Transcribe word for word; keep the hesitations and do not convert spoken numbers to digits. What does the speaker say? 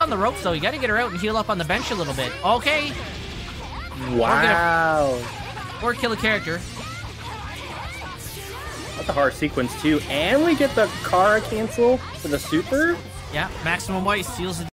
on the ropes, though. You gotta get her out and heal up on the bench a little bit. Okay. Wow. Or, or kill a character. That's a hard sequence, too. And we get the Kara cancel for the super. Yeah, Maximum Weiss seals the